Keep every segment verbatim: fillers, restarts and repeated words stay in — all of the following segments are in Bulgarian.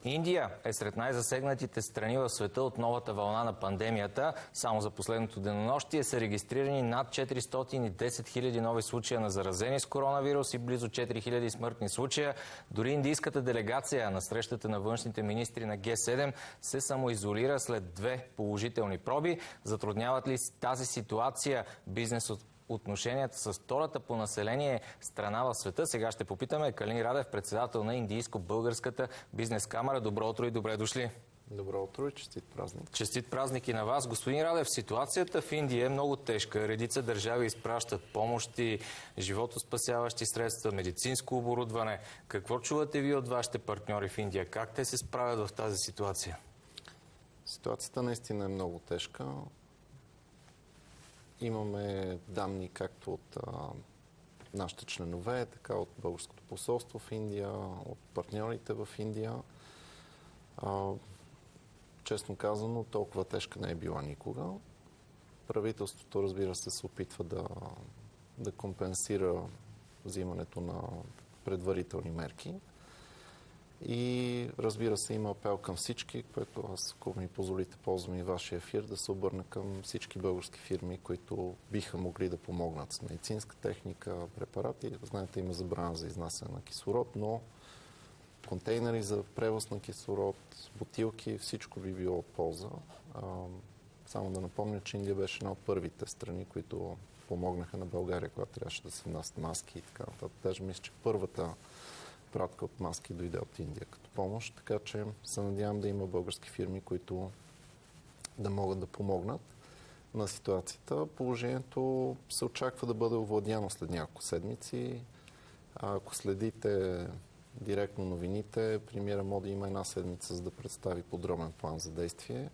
Индия е сред най-засегнатите страни в света от новата вълна на пандемията. Само за последното денонощие са регистрирани над четиристотин и десет хиляди нови случая на заразени с коронавирус и близо четири хиляди смъртни случая. Дори индийската делегация на срещата на външните министри на Г седем се самоизолира след две положителни проби. Затрудняват ли тази ситуация бизнес от отношенията с втората по население страна в света? Сега ще попитаме Калин Радев, председател на Индийско-българската бизнес камара. Добро утро и добре дошли. Добро утро и честит празник. Честит празник и на вас. Господин Радев, ситуацията в Индия е много тежка. Редица държави изпращат помощи, животоспасяващи средства, медицинско оборудване. Какво чувате ви от вашите партньори в Индия? Как те се справят в тази ситуация? Ситуацията наистина е много тежка. Имаме данни както от а, нашите членове, така от българското посолство в Индия, от партньорите в Индия. А, честно казано, толкова тежка не е била никога. Правителството, разбира се, се опитва да, да компенсира взимането на предварителни мерки. И разбира се, има апел към всички, което аз, ако ми позволите, ползвам и вашия ефир, да се обърна към всички български фирми, които биха могли да помогнат с медицинска техника, препарати. Знаете, има забрана за изнасяне на кислород, но контейнери за превоз на кислород, бутилки, всичко би било от полза. Само да напомня, че Индия беше една от първите страни, които помогнаха на България, когато трябваше да се внасят маски и така нататък. Даже мисля, че първата пратка от маски дойде от Индия като помощ, така че се надявам да има български фирми, които да могат да помогнат на ситуацията. Положението се очаква да бъде овладяно след няколко седмици. А ако следите директно новините, премиера Моди има една седмица, за да представи подробен план за действие.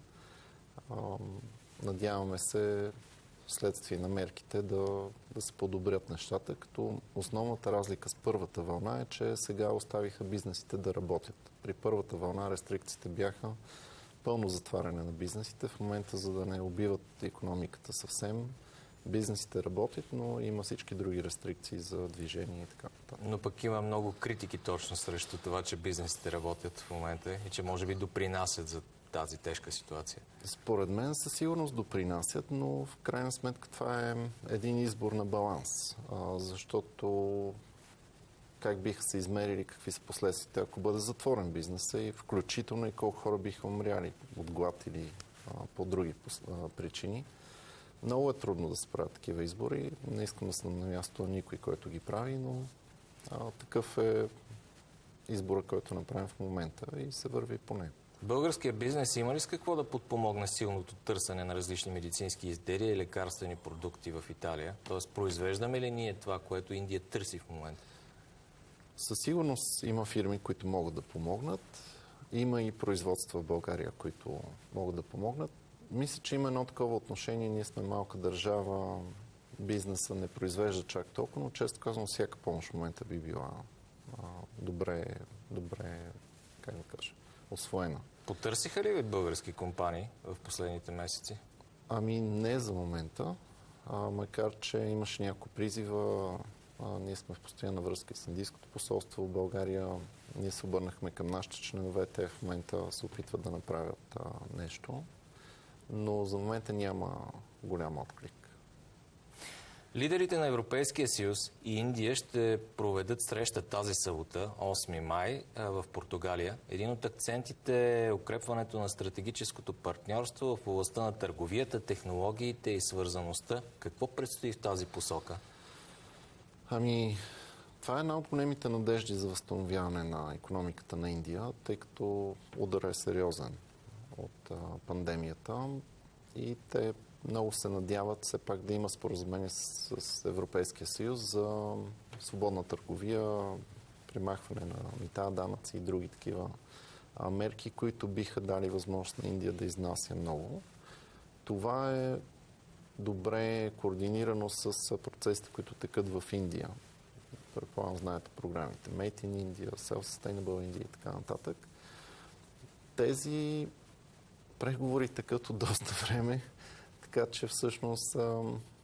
Надяваме се вследствие на мерките да, да се подобрят нещата, като основната разлика с първата вълна е, че сега оставиха бизнесите да работят. При първата вълна рестрикциите бяха пълно затваряне на бизнесите. В момента, за да не убиват икономиката съвсем, бизнесите работят, но има всички други рестрикции за движение и така нататък. Но пък има много критики точно срещу това, че бизнесите работят в момента и че може би допринасят за тази тежка ситуация. Според мен със сигурност допринасят, но в крайна сметка това е един избор на баланс, защото как биха се измерили, какви са последствията, ако бъде затворен бизнеса и включително и колко хора биха умряли от глад или а, по други а, причини. Много е трудно да се правят такива избори. Не искам да съм на място на никой, който ги прави, но а, такъв е избора, който направим в момента и се върви по него. Българския бизнес има ли с какво да подпомогне силното търсене на различни медицински изделия и лекарствени продукти в Италия? Тоест, произвеждаме ли ние това, което Индия търси в момента? Със сигурност има фирми, които могат да помогнат. Има и производства в България, които могат да помогнат. Мисля, че има едно такова отношение. Ние сме малка държава, бизнеса не произвежда чак толкова, но често казвам, всяка помощ в момента би била а, добре, добре, как да кажа, освоена. Потърсиха ли ви български компании в последните месеци? Ами не за момента, а, макар че имаше няколко призива. А, ние сме в постоянна връзка с Индийското посолство в България. Ние се обърнахме към нашите членове. Те в момента се опитват да направят а, нещо, но за момента няма голям отклик. Лидерите на Европейския съюз и Индия ще проведат среща тази събота, осми май, в Португалия. Един от акцентите е укрепването на стратегическото партньорство в областта на търговията, технологиите и свързаността. Какво предстои в тази посока? Ами, това е една от големите надежди за възстановяване на икономиката на Индия, тъй като ударът е сериозен от а, пандемията и те много се надяват все пак да има споразумение с, с Европейския съюз за свободна търговия, премахване на мита, данъци и други такива а, мерки, които биха дали възможност на Индия да изнася много. Това е добре координирано с процесите, които текат в Индия. Предполагам, знаете програмите Made in India, Self-Sustainable India и така нататък. Тези преговори текат от доста време, така че всъщност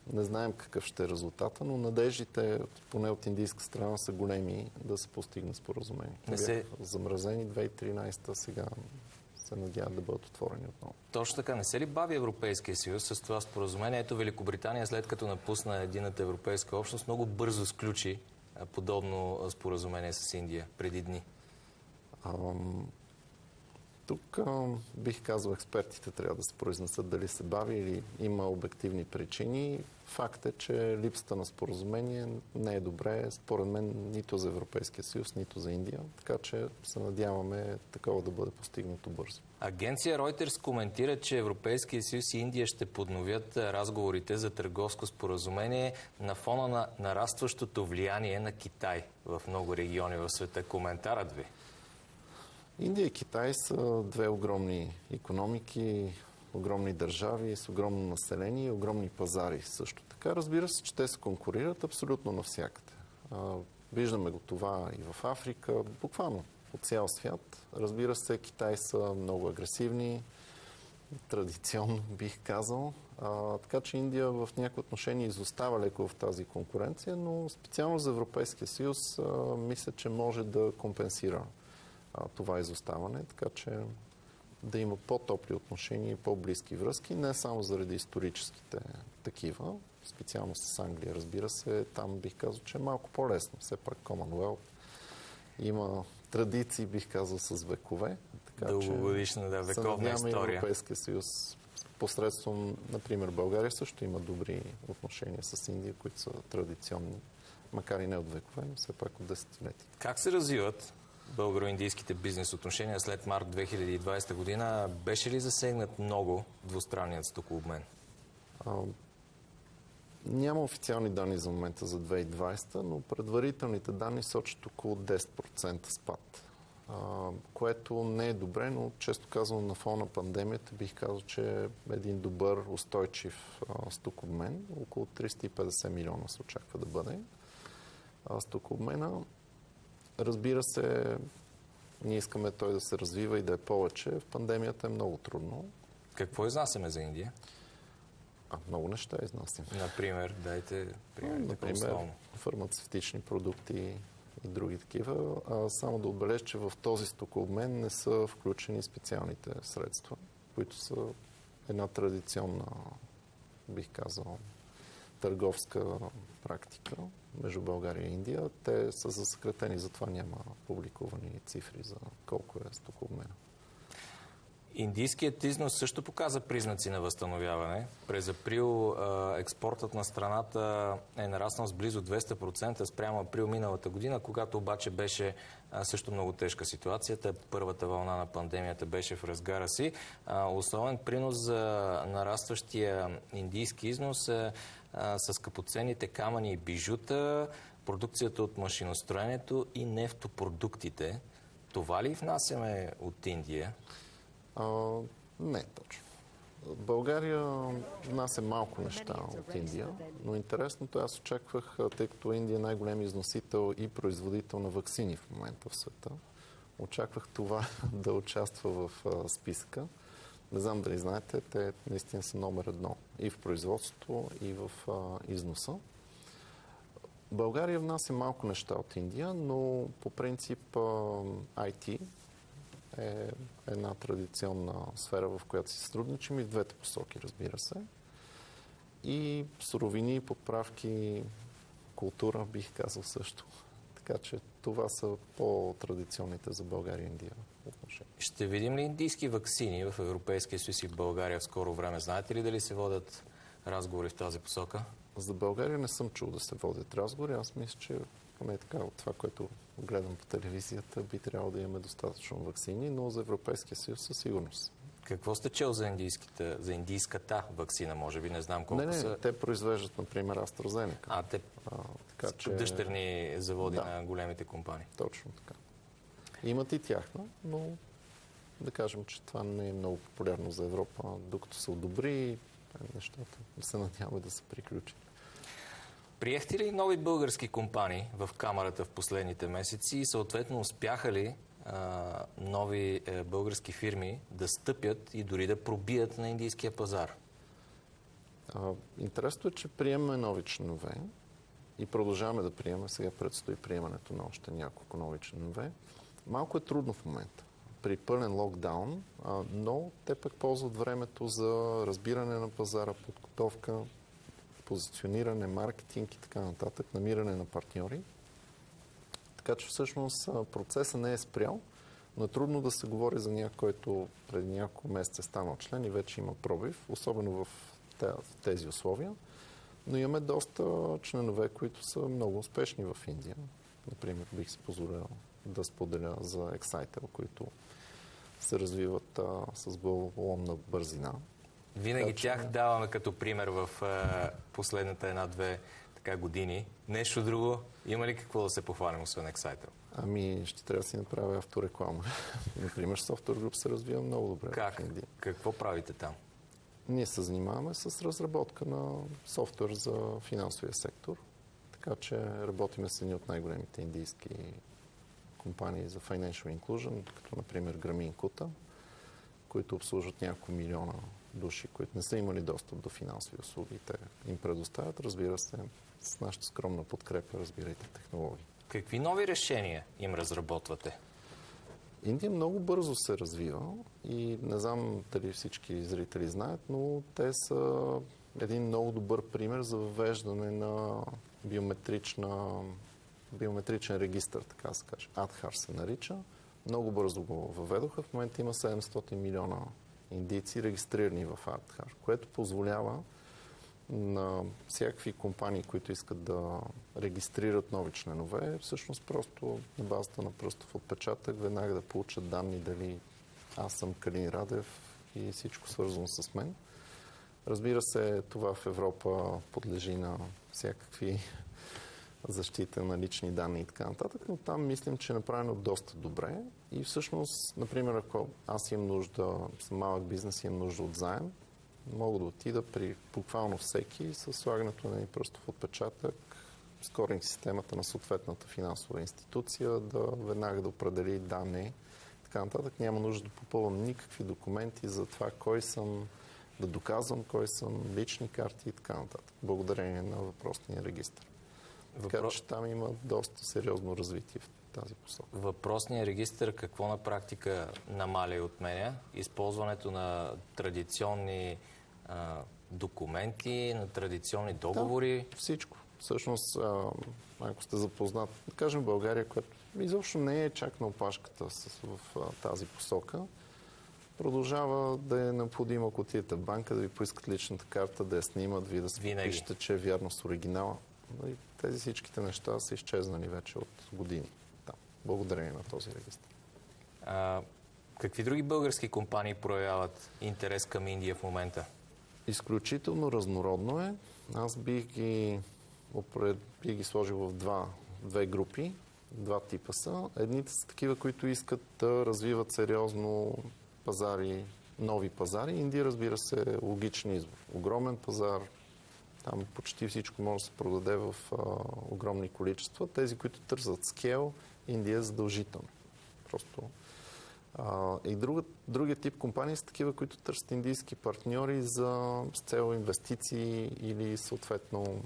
Не знаем какъв ще е резултата, но надеждите, поне от индийска страна, са големи да се постигне споразумение. Не се... замразени две хиляди и тринадесета, сега се надяват да бъдат отворени отново. Точно така. Не се ли бави Европейския съюз с това споразумение? Ето Великобритания, след като напусна единната европейска общност, много бързо сключи подобно споразумение с Индия преди дни. Ам... Тук а, бих казал, експертите трябва да се произнесат дали се бави или има обективни причини. Факт е, че липсата на споразумение не е добре, според мен, нито за Европейския съюз, нито за Индия. Така че се надяваме такова да бъде постигнато бързо. Агенция Reuters коментира, че Европейския съюз и Индия ще подновят разговорите за търговско споразумение на фона на нарастващото влияние на Китай в много региони в света. Коментарът ви? Индия и Китай са две огромни икономики, огромни държави с огромно население и огромни пазари също така. Разбира се, че те се конкурират абсолютно навсякъде. Виждаме го това и в Африка, буквално по цял свят. Разбира се, Китай са много агресивни, традиционно бих казал. А, така че Индия в някои отношения изостава леко в тази конкуренция, но специално за Европейския съюз а, мисля, че може да компенсира това изоставане, така че да има по-топли отношения и по-близки връзки, не само заради историческите такива, специално с Англия, разбира се, там бих казал, че е малко по-лесно. Все пак Commonwealth има традиции, бих казал, с векове. Дългогодишна, да, вековна история. Европейския съюз посредством, например, България също има добри отношения с Индия, които са традиционни, макар и не от векове, но все пак от десетилетия. Как се развиват българо-индийските бизнес отношения след март две хиляди и двадесета година? Беше ли засегнат много двустранният стокообмен? А, няма официални данни за момента за две хиляди и двадесета, но предварителните данни сочат около десет процента спад. А, което не е добре, но често казвам на фона на пандемията бих казал, че е един добър, устойчив а, стокообмен. Около триста и петдесет милиона се очаква да бъде а, стокообмена. Разбира се, ние искаме той да се развива и да е повече. В пандемията е много трудно. Какво изнасяме за Индия? А, много неща изнасям. Например, дайте пример. Например, фармацевтични продукти и други такива. А, само да отбележа, че в този стокообмен не са включени специалните средства, които са една традиционна, бих казал, търговска практика между България и Индия. Те са засекретени, затова няма публикувани цифри за колко е стокообмена. Индийският износ също показа признаци на възстановяване. През април експортът на страната е нараснал с близо двеста процента спрямо април миналата година, когато обаче беше също много тежка ситуацията. Първата вълна на пандемията беше в разгара си. Основен принос за нарастващия индийски износ е с скъпоценните камъни и бижута, продукцията от машиностроенето и нефтопродуктите. Това ли внасяме от Индия? А, не точно. България внася малко неща от Индия, но интересното, аз очаквах, тъй като Индия е най-голям износител и производител на ваксини в момента в света, очаквах това да участва в а, списъка. Не знам дали знаете, те наистина са номер едно и в производството, и в а, износа. България внася малко неща от Индия, но по принцип а, ай ти е една традиционна сфера, в която си сътрудничим и в двете посоки, разбира се. И суровини, подправки, култура, бих казал също. Така че това са по-традиционните за България и Индия отношения. Ще видим ли индийски ваксини в Европейския съюз и в България в скоро време? Знаете ли дали се водят разговори в тази посока? За България не съм чул да се водят разговори. Аз мисля, че поне така от това, което гледам по телевизията, би трябвало да имаме достатъчно ваксини, но за Европейския съюз със сигурност. Какво сте чел за, за индийската ваксина? Може би не знам колко не, не, са... те произвеждат, например, AstraZeneca. А, те а, така, че... дъщерни заводи да. На големите компании. Точно така. Имат и тяхна, но да кажем, че това не е много популярно за Европа. Докато се одобри, нещата се надяваме да се приключи. Приехте ли нови български компании в камарата в последните месеци и съответно успяха ли а, нови е, български фирми да стъпят и дори да пробият на индийския пазар? А, интересното е, че приемаме нови членове и продължаваме да приемаме. Сега предстои приемането на още няколко нови членове. Малко е трудно в момента. При пълен локдаун, а, но те пък ползват времето за разбиране на пазара, подготовка, позициониране, маркетинг и така нататък, намиране на партньори. Така че всъщност процесът не е спрял, но е трудно да се говори за някой, който преди няколко месеца е станал член и вече има пробив, особено в тези условия. Но имаме доста членове, които са много успешни в Индия. Например, бих си позволил да споделя за Excitable, които се развиват а, с главоломна бързина. Винаги така, тях че... даваме като пример в а, последната една-две така години. Нещо друго, има ли какво да се похвалим, освен Excitable? Ами, ще трябва да си направя автореклама. Например, Software Group се развива много добре как? в Индия. Какво правите там? Ние се занимаваме с разработка на софтуер за финансовия сектор. Така че работиме с едни от най-големите индийски компании за Financial Inclusion, като например Grameen Kuta, които обслужват няколко милиона души, които не са имали достъп до финансови услуги. Те им предоставят, разбира се, с нашата скромна подкрепа, разбирайте, технологии. Какви нови решения им разработвате? Индия много бързо се развива и не знам дали всички зрители знаят, но те са един много добър пример за въвеждане на биометрична, биометричен регистър, така се каже. Aadhaar се нарича. Много бързо го въведоха. В момента има седемстотин милиона индийци регистрирани в Aadhaar, което позволява на всякакви компании, които искат да регистрират нови членове, всъщност просто на базата на пръстов отпечатък веднага да получат данни дали аз съм Калин Радев и всичко свързано с мен. Разбира се, това в Европа подлежи на всякакви защита на лични данни и така нататък, но там мислим, че е направено доста добре и всъщност, например, ако аз имам нужда, съм малък бизнес и имам нужда от заем, мога да отида при буквално всеки с слагането на един пръстов отпечатък, скоринг системата на съответната финансова институция, да веднага да определи данни. Така нататък няма нужда да попълвам никакви документи за това кой съм, да доказвам кой съм, лични карти и така нататък. Благодарение на въпросния регистр. Въпро... Така че там има доста сериозно развитие в тази посока. Въпросният регистр какво на практика намаля и отменя? Използването на традиционни а, документи, на традиционни договори? Да, всичко. Всъщност, а, ако сте запознат, да кажем България, която изобщо не е чак на опашката с, в а, тази посока, продължава да е необходимо, ако отидете в банка, да ви поискат личната карта, да я снимат, вие да се подпишете, че е вярно с оригинала. И тези всичките неща са изчезнали вече от години. Да, благодарение на този регистр. А, какви други български компании проявяват интерес към Индия в момента? Изключително разнородно е. Аз бих ги, бих ги сложил в два, две групи. Два типа са. Едните са такива, които искат да развиват сериозно пазари, нови пазари. Индия, разбира се, е логичен избор. Огромен пазар, там почти всичко може да се продаде в а, огромни количества. Тези, които търсят скел, Индия е задължително. Просто. А, и друга, другия тип компании са такива, които търсят индийски партньори за с цел инвестиции или съответно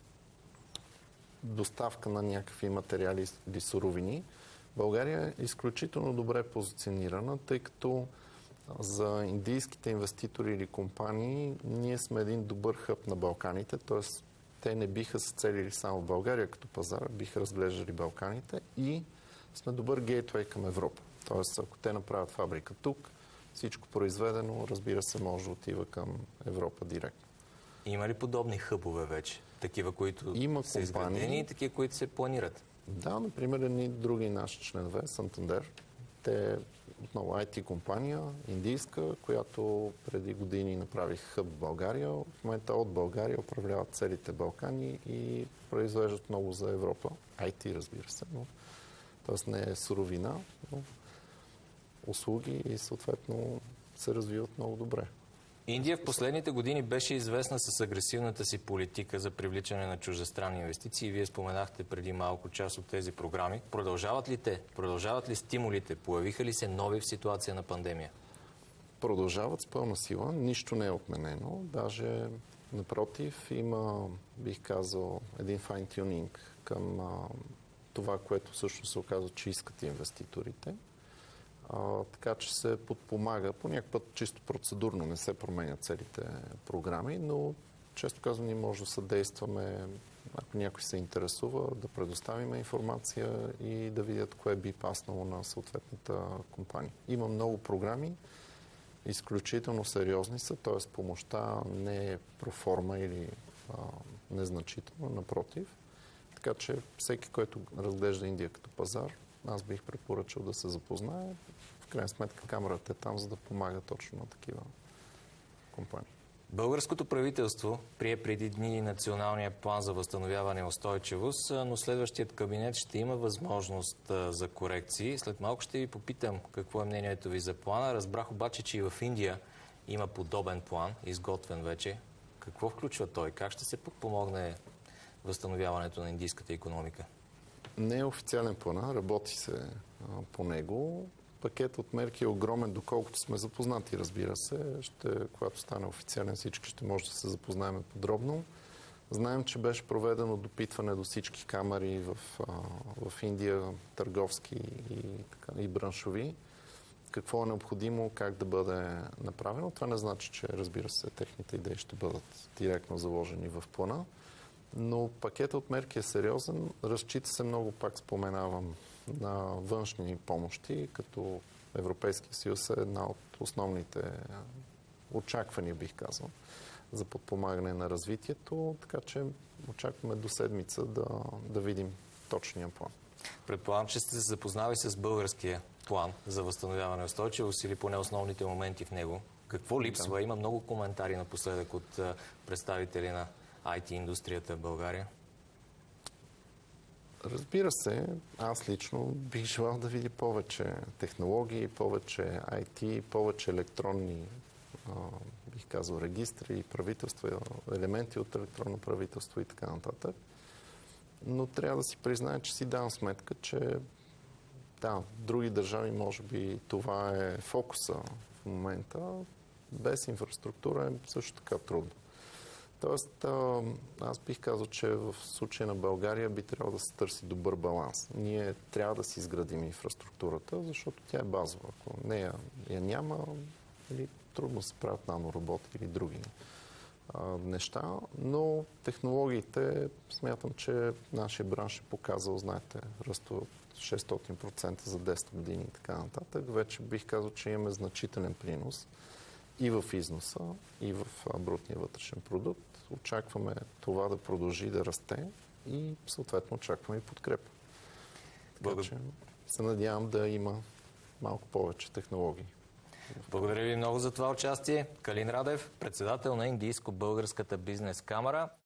доставка на някакви материали или суровини. България е изключително добре позиционирана, тъй като за индийските инвеститори или компании ние сме един добър хъб на Балканите, т.е. те не биха се целили само в България като пазар, биха разглеждали Балканите и сме добър гейтвей към Европа. Т.е. ако те направят фабрика тук, всичко произведено, разбира се, може да отива към Европа директно. Има ли подобни хъбове вече? Такива, които Има са изградени и такива, които се планират? Да, например, едни други наши членове, Сантандер, те отново ай ти компания, индийска, която преди години направих хъб в България. В момента от България управляват целите Балкани и произвеждат много за Европа. ай ти, разбира се, но т.е. не е суровина, но услуги и съответно се развиват много добре. Индия в последните години беше известна с агресивната си политика за привличане на чуждестранни инвестиции. Вие споменахте преди малко част от тези програми. Продължават ли те? Продължават ли стимулите? Появиха ли се нови в ситуация на пандемия? Продължават с пълна сила. Нищо не е отменено. Даже Напротив, има, бих казал, един файн-тюнинг към а, това, което всъщност се оказва, че искат инвеститорите. А, така че се подпомага, по някакъв път чисто процедурно не се променят целите програми, но често казвам, ние може да съдействаме, ако някой се интересува, да предоставим информация и да видят кое би паснало на съответната компания. Има много програми, изключително сериозни са, т.е. помощта не е проформа или а, незначително, напротив. Така че всеки, който разглежда Индия като пазар, аз бих препоръчал да се запознае. В крайна сметка камерата е там, за да помага точно на такива компании. Българското правителство прие преди дни националния план за възстановяване и устойчивост, но следващият кабинет ще има възможност за корекции. След малко ще ви попитам какво е мнението ви за плана. Разбрах обаче, че и в Индия има подобен план, изготвен вече. Какво включва той? Как ще се подпомогне възстановяването на индийската икономика? Не е официален план, работи се а, по него. Пакет от мерки е огромен, доколкото сме запознати, разбира се. Ще, когато стане официален, всички ще може да се запознаем подробно. Знаем, че беше проведено допитване до всички камери в, а, в Индия, търговски и, така, и браншови. Какво е необходимо, как да бъде направено. Това не значи, че, разбира се, техните идеи ще бъдат директно заложени в плана. Но пакетът от мерки е сериозен. Разчита се много, пак споменавам, на външни помощи, като Европейския съюз е една от основните очаквания, бих казал, за подпомагане на развитието. Така че очакваме до седмица да, да видим точния план. Предполагам, че сте се запознали с българския план за възстановяване и устойчивост или поне основните моменти в него. Какво липсва? Да. Има много коментари напоследък от представители на ай ти индустрията в България. Разбира се, аз лично бих желал да видя повече технологии, повече ай ти, повече електронни, бих казал, регистри, правителства, елементи от електронно правителство и така нататък. Но трябва да си призная, че си давам сметка, че да, в други държави може би това е фокуса в момента. Без инфраструктура е също така трудно. Тоест, аз бих казал, че в случая на България би трябвало да се търси добър баланс. Ние трябва да си изградим инфраструктурата, защото тя е базова. Ако нея я няма, или трудно се правят нанороботи или други а, неща, но технологиите, смятам, че нашия бранш е показал, знаете, ръсто от шестстотин процента за десет години и така нататък. Вече бих казал, че имаме значителен принос и в износа, и в брутния вътрешен продукт. Очакваме това да продължи да расте и съответно очакваме и подкрепа. Така че се надявам да има малко повече технологии. Благодаря ви много за това участие. Калин Радев, председател на Индийско-българската бизнес камара.